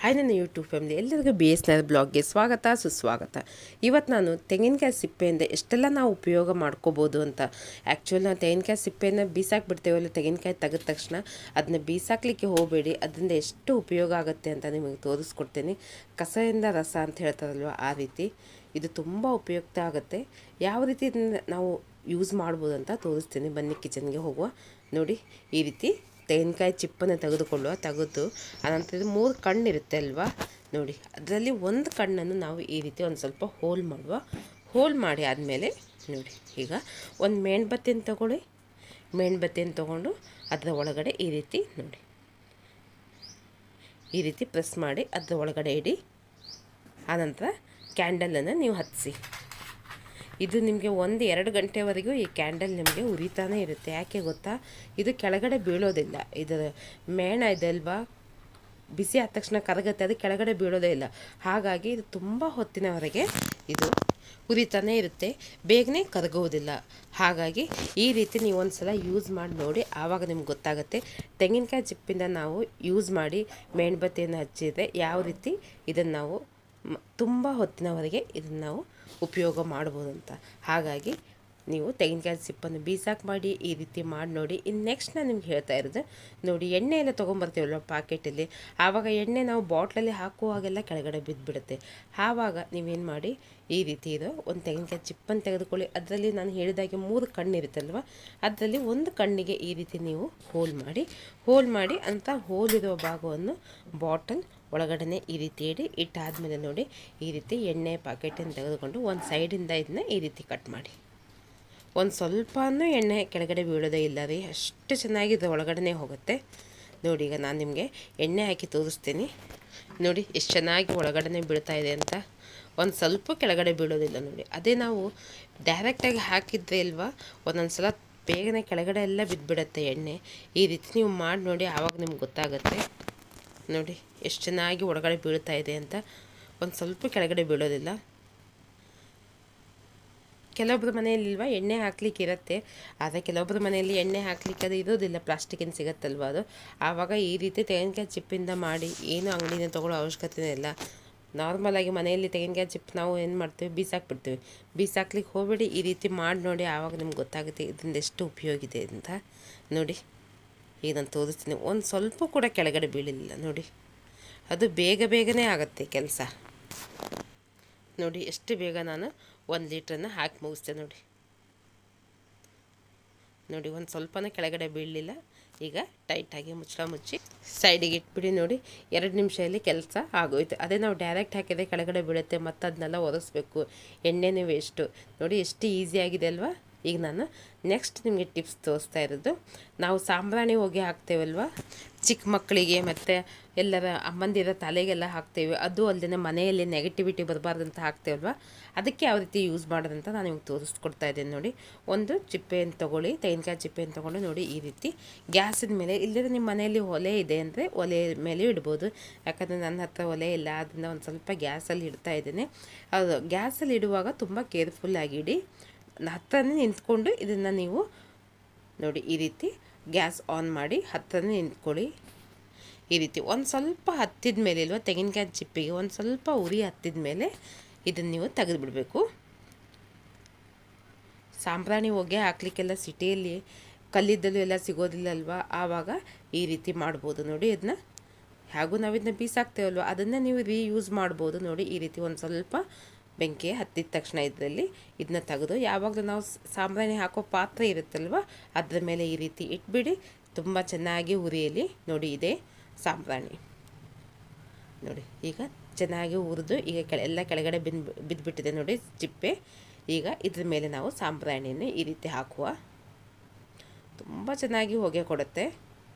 Hi ನನ್ನ YouTube family ಎಲ್ಲರಿಗೂ BSNL ಬ್ಲಾಗ್ಗೆ ಸ್ವಾಗತ ಸುಸ್ವಾಗತ. ಇವತ್ತು ನಾನು ತೆಂಗಿನಕಾಯಿ ಸಿಪ್ಪೆಯಿಂದ ಎಷ್ಟೆಲ್ಲ ನಾವು ಉಪಯೋಗ ಮಾಡ್ಕೋಬೋದು ಅಂತ. ಆ್ಯಕ್ಚುಲಿ ನಾವು ತೆಂಗಿನಕಾಯಿ ಸಿಪ್ಪೆಯನ್ನು ಬೀಸಾಕ್ಬಿಡ್ತೇವಲ್ಲ, ತೆಂಗಿನಕಾಯಿ ತೆಗೆದ ತಕ್ಷಣ ಅದನ್ನ ಬೀಸಾಕ್ಲಿಕ್ಕೆ ಹೋಗಬೇಡಿ, ಅದರಿಂದ ಎಷ್ಟು ಉಪಯೋಗ ಆಗುತ್ತೆ ಅಂತ ನಿಮಗೆ ತೋರಿಸ್ಕೊಡ್ತೀನಿ. ಕಸದಿಂದ ರಸ ಅಂತ ಹೇಳ್ತಾರಲ್ವ, ಆ ರೀತಿ ಇದು ತುಂಬ ಉಪಯುಕ್ತ ಆಗುತ್ತೆ. ಯಾವ ರೀತಿ ಇದನ್ನ ನಾವು ಯೂಸ್ ಮಾಡ್ಬೋದು ಅಂತ ತೋರಿಸ್ತೀನಿ. ಬನ್ನಿ ಕಿಚನ್ಗೆ ಹೋಗುವ. ನೋಡಿ, ಈ ರೀತಿ ತೆಂಗಿನಕಾಯಿ ಚಿಪ್ಪನ್ನು ತೆಗೆದು ಅನಂತರ 3 ಕಣ್ಣಿರುತ್ತೆ ಅಲ್ವಾ, ನೋಡಿ ಅದರಲ್ಲಿ ಒಂದು ಕಣ್ಣನ್ನು ನಾವು ಈ ರೀತಿ ಒಂದು ಸ್ವಲ್ಪ ಹೋಲ್ ಮಾಡಿ ಆದಮೇಲೆ ನೋಡಿ, ಈಗ ಒಂದು ಮೇಣಬತ್ತಿಯನ್ನು ತಗೊಳ್ಳಿ. ಮೇಣಬತ್ತಿಯನ್ನು ತೊಗೊಂಡು ಅದರ ಒಳಗಡೆ ಈ ರೀತಿ ನೋಡಿ, ಈ ರೀತಿ ಪ್ರೆಸ್ ಮಾಡಿ ಅದರ ಒಳಗಡೆ ಇಡಿ. ಆನಂತರ ಕ್ಯಾಂಡಲನ್ನು ನೀವು ಹತ್ತಿಸಿ. ಇದು ನಿಮಗೆ 1-2 ಗಂಟೆವರೆಗೂ ಈ ಕ್ಯಾಂಡಲ್ ನಿಮಗೆ ಉರಿತಾನೇ ಇರುತ್ತೆ. ಯಾಕೆ ಗೊತ್ತಾ, ಇದು ಕೆಳಗಡೆ ಬೀಳೋದಿಲ್ಲ. ಇದರ ಮೇಣ ಇದೆ ಅಲ್ವಾ, ಬಿಸಿ ಆದ ತಕ್ಷಣ ಕರಗುತ್ತೆ, ಅದು ಕೆಳಗಡೆ ಬೀಳೋದೇ ಇಲ್ಲ. ಹಾಗಾಗಿ ಇದು ತುಂಬ ಹೊತ್ತಿನವರೆಗೆ ಇದು ಉರಿತಾನೇ ಇರುತ್ತೆ, ಬೇಗನೆ ಕರಗೋದಿಲ್ಲ. ಹಾಗಾಗಿ ಈ ರೀತಿ ನೀವು ಒಂದು ಸಲ ಯೂಸ್ ಮಾಡಿ ನೋಡಿ, ಆವಾಗ ನಿಮ್ಗೆ ಗೊತ್ತಾಗುತ್ತೆ. ತೆಂಗಿನಕಾಯಿ ಚಿಪ್ಪಿಂದ ನಾವು ಯೂಸ್ ಮಾಡಿ ಮೇಣಬತ್ತಿಯನ್ನು ಹಚ್ಚಿದರೆ ಯಾವ ರೀತಿ ಇದನ್ನು ನಾವು ತುಂಬ ಹೊತ್ತಿನವರೆಗೆ ಇದನ್ನು ನಾವು ಉಪಯೋಗ ಮಾಡ್ಬೋದು ಅಂತ. ಹಾಗಾಗಿ ನೀವು ತೆಂಗಿನಕಾಯಿ ಸಿಪ್ಪನ್ನು ಬೀಸಾಕಿ ಮಾಡಿ ಈ ರೀತಿ ಮಾಡಿ ನೋಡಿ. ಇನ್ನು ನೆಕ್ಸ್ಟ್ ನಾನು ನಿಮ್ಗೆ ಹೇಳ್ತಾ ಇರೋದು ನೋಡಿ, ಎಣ್ಣೆ ಎಲ್ಲ ತೊಗೊಂಬರ್ತೀವಲ್ವ ಪಾಕೆಟಲ್ಲಿ, ಆವಾಗ ಎಣ್ಣೆ ನಾವು ಬಾಟ್ಲಲ್ಲಿ ಹಾಕುವಾಗೆಲ್ಲ ಕೆಳಗಡೆ ಬಿದ್ದುಬಿಡುತ್ತೆ. ಆವಾಗ ನೀವೇನು ಮಾಡಿ, ಈ ರೀತಿ ಇರೋ ಒಂದು ತೆಂಗಿನಕಾಯಿ ಚಿಪ್ಪನ್ನು ತೆಗೆದುಕೊಳ್ಳಿ. ಅದರಲ್ಲಿ ನಾನು ಹೇಳಿದಾಗೆ 3 ಕಣ್ಣಿರುತ್ತಲ್ವ, ಅದರಲ್ಲಿ ಒಂದು ಕಣ್ಣಿಗೆ ಈ ರೀತಿ ನೀವು ಹೋಲ್ ಮಾಡಿ ಅಂತ ಹೋಲಿರೋ ಭಾಗವನ್ನು ಬಾಟಲ್ ಒಳಗಡೆ ಈ ರೀತಿ ಇಟ್ಟಾದಮೇಲೆ ನೋಡಿ, ಈ ರೀತಿ ಎಣ್ಣೆ ಪ್ಯಾಕೆಟನ್ನು ತೆಗೆದುಕೊಂಡು ಒಂದು ಸೈಡಿಂದ ಇದನ್ನ ಈ ರೀತಿ ಕಟ್ ಮಾಡಿ. ಒಂದು ಸ್ವಲ್ಪನೂ ಎಣ್ಣೆ ಕೆಳಗಡೆ ಬೀಳೋದೇ ಇಲ್ಲ ರೀ, ಅಷ್ಟು ಚೆನ್ನಾಗಿ ಇದು ಒಳಗಡೆ ಹೋಗುತ್ತೆ. ನೋಡಿ, ಈಗ ನಾನು ನಿಮಗೆ ಎಣ್ಣೆ ಹಾಕಿ ತೋರಿಸ್ತೀನಿ. ನೋಡಿ ಎಷ್ಟು ಚೆನ್ನಾಗಿ ಒಳಗಡೆ ಬೀಳ್ತಾ ಇದೆ ಅಂತ, ಒಂದು ಸ್ವಲ್ಪ ಕೆಳಗಡೆ ಬೀಳೋದಿಲ್ಲ ನೋಡಿ. ಅದೇ ನಾವು ಡೈರೆಕ್ಟಾಗಿ ಹಾಕಿದ್ರೆ ಇಲ್ವಾ, ಒಂದೊಂದು ಸಲ ಬೇಗನೆ ಕೆಳಗಡೆ ಎಲ್ಲ ಬಿದ್ದುಬಿಡುತ್ತೆ ಎಣ್ಣೆ. ಈ ರೀತಿ ನೀವು ಮಾಡಿ ನೋಡಿ, ಆವಾಗ ನಿಮ್ಗೆ ಗೊತ್ತಾಗುತ್ತೆ. ನೋಡಿ ಎಷ್ಟು ಚೆನ್ನಾಗಿ ಒಳಗಡೆ ಬೀಳ್ತಾ ಇದೆ ಅಂತ, ಒಂದು ಸ್ವಲ್ಪ ಕೆಳಗಡೆ ಬೀಳೋದಿಲ್ಲ. ಕೆಲವೊಬ್ಬರ ಮನೆಯಲ್ಲಿಲ್ವ ಎಣ್ಣೆ ಹಾಕ್ಲಿಕ್ಕೆ ಇರುತ್ತೆ, ಆದರೆ ಕೆಲವೊಬ್ಬರ ಮನೆಯಲ್ಲಿ ಎಣ್ಣೆ ಹಾಕ್ಲಿಕ್ಕೆ ಅದು ಇರೋದಿಲ್ಲ, ಪ್ಲಾಸ್ಟಿಕಿನ ಸಿಗುತ್ತಲ್ವ ಅದು. ಆವಾಗ ಈ ರೀತಿ ತೆಂಗಿನಕಾಯಿ ಚಿಪ್ಪಿಂದ ಮಾಡಿ ಏನು ಅಂಗಡಿನ ತೊಗೊಳ್ಳೋ ಅವಶ್ಯಕತೆ ಇಲ್ಲ. ನಾರ್ಮಲಾಗಿ ಮನೆಯಲ್ಲಿ ತೆಂಗಿನಕಾಯಿ ಚಿಪ್ ನಾವು ಏನು ಮಾಡ್ತೀವಿ, ಬೀಸಾಕ್ಬಿಡ್ತೀವಿ. ಬೀಸಾಕ್ಲಿಕ್ಕೆ ಹೋಗಬೇಡಿ, ಈ ರೀತಿ ಮಾಡಿ ನೋಡಿ, ಆವಾಗ ನಿಮ್ಗೆ ಗೊತ್ತಾಗುತ್ತೆ ಇದರಿಂದ ಎಷ್ಟು ಉಪಯೋಗ ಇದೆ ಅಂತ. ನೋಡಿ, ಈಗ ನಾನು ತೋರಿಸ್ತೀನಿ. ಒಂದು ಸ್ವಲ್ಪ ಕೂಡ ಕೆಳಗಡೆ ಬೀಳಿಲ್ಲ ನೋಡಿ, ಅದು ಬೇಗನೆ ಆಗುತ್ತೆ ಕೆಲಸ. ನೋಡಿ ಎಷ್ಟು ಬೇಗ ನಾನು 1 ಲೀಟ್ರನ್ನು ಹಾಕಿ ಮುಗಿಸ್ತೆ ನೋಡಿ. ನೋಡಿ, ಒಂದು ಸ್ವಲ್ಪನೇ ಕೆಳಗಡೆ ಬೀಳಲಿಲ್ಲ. ಈಗ ಟೈಟಾಗಿ ಮುಚ್ಚಿ ಸೈಡಿಗೆ ಇಟ್ಬಿಡಿ. ನೋಡಿ, 2 ನಿಮಿಷದಲ್ಲಿ ಕೆಲಸ ಆಗೋಯ್ತು. ಅದೇ ನಾವು ಡೈರೆಕ್ಟ್ ಹಾಕಿದರೆ ಕೆಳಗಡೆ ಬೀಳುತ್ತೆ, ಮತ್ತು ಅದನ್ನೆಲ್ಲ ಒರೆಸ್ಬೇಕು, ಎಣ್ಣೆನೇ ವೇಸ್ಟು. ನೋಡಿ ಎಷ್ಟು ಈಸಿಯಾಗಿದೆ ಅಲ್ವಾ. ಈಗ ನಾನು ನೆಕ್ಸ್ಟ್ ನಿಮಗೆ ಟಿಪ್ಸ್ ತೋರಿಸ್ತಾ ಇರೋದು, ನಾವು ಸಾಂಬ್ರಾಣಿ ಹೊಗೆ ಹಾಕ್ತೇವಲ್ವ ಚಿಕ್ಕ ಮಕ್ಕಳಿಗೆ, ಮತ್ತು ಎಲ್ಲರ ಅಮ್ಮಂದಿರ ತಲೆಗೆಲ್ಲ ಹಾಕ್ತೇವೆ. ಅದು ಅಲ್ಲದೆ ಮನೆಯಲ್ಲಿ ನೆಗೆಟಿವಿಟಿ ಬರಬಾರ್ದಂತ ಹಾಕ್ತೇವಲ್ವ, ಅದಕ್ಕೆ ಯಾವ ರೀತಿ ಯೂಸ್ ಮಾಡೋದಂತ ನಾನು ನಿಮ್ಗೆ ತೋರಿಸ್ಕೊಡ್ತಾ ಇದ್ದೇನೆ. ನೋಡಿ, ಒಂದು ಚಿಪ್ಪೆಯನ್ನು ತೊಗೊಳ್ಳಿ, ತೆಂಗಿನಕಾಯಿ ಚಿಪ್ಪೆಯನ್ನು ತೊಗೊಂಡು ನೋಡಿ, ಈ ರೀತಿ ಗ್ಯಾಸಿನ ಮೇಲೆ, ಇಲ್ಲದ್ರೆ ನಿಮ್ಮ ಮನೆಯಲ್ಲಿ ಒಲೆ ಇದೆ ಅಂದರೆ ಒಲೆ ಮೇಲೆ ಇಡ್ಬೋದು. ಯಾಕಂದರೆ ನನ್ನ ಹತ್ರ ಒಲೆ ಇಲ್ಲ, ಅದನ್ನು ಒಂದು ಸ್ವಲ್ಪ ಗ್ಯಾಸಲ್ಲಿ ಇಡ್ತಾ ಇದ್ದೇನೆ. ಅದು ಗ್ಯಾಸಲ್ಲಿ ಇಡುವಾಗ ತುಂಬ ಕೇರ್ಫುಲ್ಲಾಗಿ ಇಡಿ. ಹತ್ತನೇ ನಿಂತ್ಕೊಂಡು ಇದನ್ನು ನೀವು ನೋಡಿ, ಈ ರೀತಿ ಗ್ಯಾಸ್ ಆನ್ ಮಾಡಿ ಹತ್ತನೇ ನಿಂತ್ಕೊಳ್ಳಿ. ಈ ರೀತಿ ಒಂದು ಸ್ವಲ್ಪ ಹತ್ತಿದ ಮೇಲೆ ಇಲ್ವ, ತೆಂಗಿನಕಾಯಿ ಚಿಪ್ಪಿಗೆ ಒಂದು ಸ್ವಲ್ಪ ಉರಿ ಹತ್ತಿದ ಮೇಲೆ ಇದನ್ನು ನೀವು ತೆಗೆದುಬಿಡಬೇಕು. ಸಾಂಬ್ರಾಣಿ ಹೊಗೆ ಹಾಕ್ಲಿಕ್ಕೆಲ್ಲ ಸಿಟಿಯಲ್ಲಿ ಕಲ್ಲಿದ್ದಲು ಎಲ್ಲ ಸಿಗೋದಿಲ್ಲ ಅಲ್ವಾ, ಆವಾಗ ಈ ರೀತಿ ಮಾಡ್ಬೋದು. ನೋಡಿ, ಇದನ್ನ ಹಾಗೂ ನಾವು ಇದನ್ನ ಬೀಸಾಕ್ತೇವಲ್ವ, ಅದನ್ನು ನೀವು ರೀಯೂಸ್ ಮಾಡ್ಬೋದು. ನೋಡಿ, ಈ ರೀತಿ ಒಂದು ಸ್ವಲ್ಪ ಬೆಂಕಿ ಹತ್ತಿದ ತಕ್ಷಣ ಇದನ್ನ ತೆಗೆದು, ಯಾವಾಗಲೂ ನಾವು ಸಾಂಬ್ರಾಣಿ ಹಾಕೋ ಪಾತ್ರ ಇರುತ್ತಲ್ವ, ಅದರ ಮೇಲೆ ಈ ರೀತಿ ಇಟ್ಬಿಡಿ, ತುಂಬ ಚೆನ್ನಾಗಿ ಉರಿಯಲ್ಲಿ. ನೋಡಿ, ಇದೆ ಸಾಂಬ್ರಾಣಿ. ನೋಡಿ, ಈಗ ಚೆನ್ನಾಗಿ ಹುರಿದು ಈಗ ಎಲ್ಲ ಕೆಳಗಡೆ ಬಿದ್ದುಬಿಟ್ಟಿದೆ ನೋಡಿ ಚಿಪ್ಪೆ. ಈಗ ಇದ್ರ ಮೇಲೆ ನಾವು ಸಾಂಬ್ರಾಣಿಯನ್ನು ಈ ರೀತಿ ಹಾಕುವ, ತುಂಬ ಚೆನ್ನಾಗಿ ಹೊಗೆ ಕೊಡುತ್ತೆ.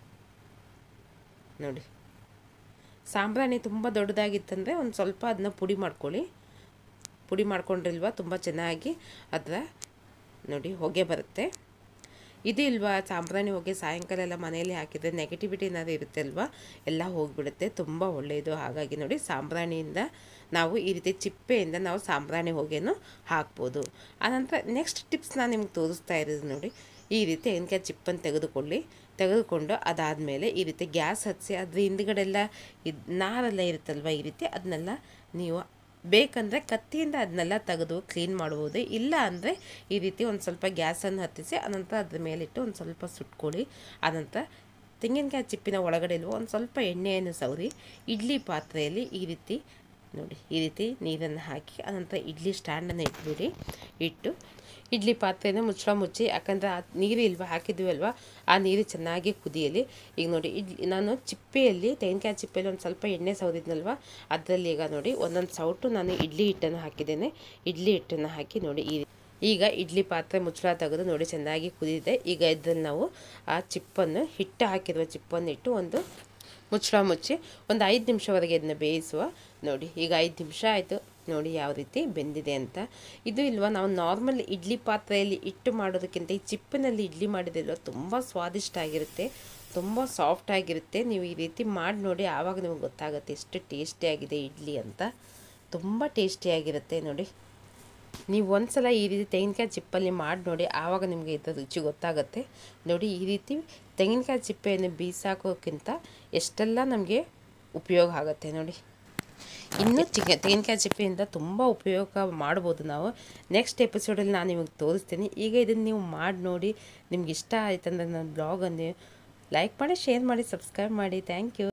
ನೋಡಿ, ಸಾಂಬ್ರಾಣಿ ತುಂಬ ದೊಡ್ಡದಾಗಿತ್ತಂದರೆ ಒಂದು ಸ್ವಲ್ಪ ಅದನ್ನ ಪುಡಿ ಮಾಡ್ಕೊಂಡ್ರಿಲ್ವ, ತುಂಬ ಚೆನ್ನಾಗಿ ಅದರ ನೋಡಿ ಹೊಗೆ ಬರುತ್ತೆ. ಇದು ಇಲ್ವಾ, ಸಾಂಬ್ರಾಣಿ ಹೊಗೆ ಸಾಯಂಕಾಲ ಎಲ್ಲ ಮನೆಯಲ್ಲಿ ಹಾಕಿದರೆ ನೆಗೆಟಿವಿಟಿ ಏನಾದರೂ ಇರುತ್ತೆ ಅಲ್ವಾ, ಎಲ್ಲ ಹೋಗಿಬಿಡುತ್ತೆ, ತುಂಬ ಒಳ್ಳೆಯದು. ಹಾಗಾಗಿ ನೋಡಿ, ಸಾಂಬ್ರಾಣಿಯಿಂದ ನಾವು ಈ ರೀತಿ ಚಿಪ್ಪೆಯಿಂದ ನಾವು ಸಾಂಬ್ರಾಣಿ ಹೊಗೆನೂ ಹಾಕ್ಬೋದು. ಆನಂತರ ನೆಕ್ಸ್ಟ್ ಟಿಪ್ಸ್ ನಾನು ನಿಮ್ಗೆ ತೋರಿಸ್ತಾ ಇರೋದು ನೋಡಿ, ಈ ರೀತಿ ತೆಂಗಿನಕಾಯಿ ಚಿಪ್ಪನ್ನು ತೆಗೆದುಕೊಳ್ಳಿ. ತೆಗೆದುಕೊಂಡು ಅದಾದಮೇಲೆ ಈ ರೀತಿ ಗ್ಯಾಸ್ ಹಚ್ಚಿ ಅದ್ರ ಹಿಂದ್ಗಡೆಲ್ಲ ನಾರೆಲ್ಲ ಇರುತ್ತಲ್ವ ಈ ರೀತಿ ಅದನ್ನೆಲ್ಲ ನೀವು ಬೇಕಂದರೆ ಕತ್ತಿಯಿಂದ ಅದನ್ನೆಲ್ಲ ತೆಗೆದು ಕ್ಲೀನ್ ಮಾಡ್ಬೋದು. ಇಲ್ಲ ಅಂದರೆ ಈ ರೀತಿ ಒಂದು ಸ್ವಲ್ಪ ಗ್ಯಾಸನ್ನು ಹತ್ತಿಸಿ ಅನಂತರ ಅದ್ರ ಮೇಲಿಟ್ಟು ಒಂದು ಸ್ವಲ್ಪ ಸುಟ್ಕೊಳ್ಳಿ. ಆನಂತರ ತೆಂಗಿನಕಾಯಿ ಚಿಪ್ಪಿನ ಒಳಗಡೆ ಇಲ್ವೋ ಒಂದು ಸ್ವಲ್ಪ ಎಣ್ಣೆಯನ್ನು ಸವರಿ ಇಡ್ಲಿ ಪಾತ್ರೆಯಲ್ಲಿ ಈ ರೀತಿ ನೋಡಿ ಈ ರೀತಿ ನೀರನ್ನು ಹಾಕಿ ಅನಂತರ ಇಡ್ಲಿ ಸ್ಟ್ಯಾಂಡನ್ನು ಇಟ್ಬಿಡಿ. ಇಟ್ಟು ಇಡ್ಲಿ ಪಾತ್ರೆಯನ್ನು ಮುಚ್ಚಿ, ಯಾಕಂದರೆ ಆ ನೀರು ಇಲ್ವ ಹಾಕಿದ್ವಿ ಅಲ್ವಾ, ಆ ನೀರು ಚೆನ್ನಾಗಿ ಕುದಿಯಲಿ. ಈಗ ನೋಡಿ ನಾನು ಚಿಪ್ಪೆಯಲ್ಲಿ ತೆಂಗಿನಕಾಯಿ ಚಿಪ್ಪೆಯಲ್ಲಿ ಒಂದು ಸ್ವಲ್ಪ ಎಣ್ಣೆ ಸವರಿದ್ನಲ್ವ, ಅದರಲ್ಲಿ ಈಗ ನೋಡಿ ಒಂದೊಂದು ಸೌಟು ನಾನು ಇಡ್ಲಿ ಹಿಟ್ಟನ್ನು ಹಾಕಿದ್ದೇನೆ. ಇಡ್ಲಿ ಹಿಟ್ಟನ್ನು ಹಾಕಿ ನೋಡಿ ಈಗ ಇಡ್ಲಿ ಪಾತ್ರೆ ಮುಚ್ಚಳ ತೆಗೆದು ನೋಡಿ ಚೆನ್ನಾಗಿ ಕುದಿದೆ. ಈಗ ಇದರಲ್ಲಿ ನಾವು ಆ ಚಿಪ್ಪನ್ನು ಹಿಟ್ಟು ಹಾಕಿರುವ ಚಿಪ್ಪನ್ನು ಇಟ್ಟು ಒಂದು ಮುಚ್ಚಳ ಮುಚ್ಚಿ ಒಂದು 5 ನಿಮಿಷವರೆಗೆ ಇದನ್ನ ಬೇಯಿಸುವ. ನೋಡಿ ಈಗ 5 ನಿಮಿಷ ಆಯಿತು. ನೋಡಿ ಯಾವ ರೀತಿ ಬೆಂದಿದೆ ಅಂತ. ಇದು ಇಲ್ವಾ ನಾವು ನಾರ್ಮಲ್ ಇಡ್ಲಿ ಪಾತ್ರೆಯಲ್ಲಿ ಇಟ್ಟು ಮಾಡೋದಕ್ಕಿಂತ ಈ ಚಿಪ್ಪಿನಲ್ಲಿ ಇಡ್ಲಿ ಮಾಡಿದಿಲ್ವ ತುಂಬ ಸ್ವಾದಿಷ್ಟ ಆಗಿರುತ್ತೆ, ತುಂಬ ಸಾಫ್ಟ್ ಆಗಿರುತ್ತೆ. ನೀವು ಈ ರೀತಿ ಮಾಡಿ ನೋಡಿ, ಆವಾಗ ನಿಮಗೆ ಗೊತ್ತಾಗುತ್ತೆ ಎಷ್ಟು ಟೇಸ್ಟಿಯಾಗಿದೆ ಇಡ್ಲಿ ಅಂತ. ತುಂಬ ಟೇಸ್ಟಿಯಾಗಿರುತ್ತೆ ನೋಡಿ. ನೀವು ಒಂದ್ಸಲ ಈ ರೀತಿ ತೆಂಗಿನಕಾಯಿ ಚಿಪ್ಪಲ್ಲಿ ಮಾಡಿ ನೋಡಿ, ಆವಾಗ ನಿಮಗೆ ಇದರ ರುಚಿ ಗೊತ್ತಾಗುತ್ತೆ. ನೋಡಿ ಈ ರೀತಿ ತೆಂಗಿನಕಾಯಿ ಚಿಪ್ಪೆಯನ್ನು ಬೀಸಾಕೋಕ್ಕಿಂತ ಎಷ್ಟೆಲ್ಲ ನಮಗೆ ಉಪಯೋಗ ಆಗುತ್ತೆ ನೋಡಿ. ಇನ್ನೂ ತೆಂಗಿನಕಾಯಿ ಚಿಪ್ಪೆಯಿಂದ ತುಂಬ ಉಪಯೋಗ ಮಾಡ್ಬೋದು ನಾವು. ನೆಕ್ಸ್ಟ್ ಎಪಿಸೋಡಲ್ಲಿ ನಾನು ನಿಮಗೆ ತೋರಿಸ್ತೀನಿ. ಈಗ ಇದನ್ನು ನೀವು ಮಾಡಿ ನೋಡಿ, ನಿಮ್ಗೆ ಇಷ್ಟ ಆಯ್ತಂದ್ರೆ ನನ್ನ ಬ್ಲಾಗನ್ನು ಲೈಕ್ ಮಾಡಿ, ಶೇರ್ ಮಾಡಿ, ಸಬ್ಸ್ಕ್ರೈಬ್ ಮಾಡಿ. Thank you.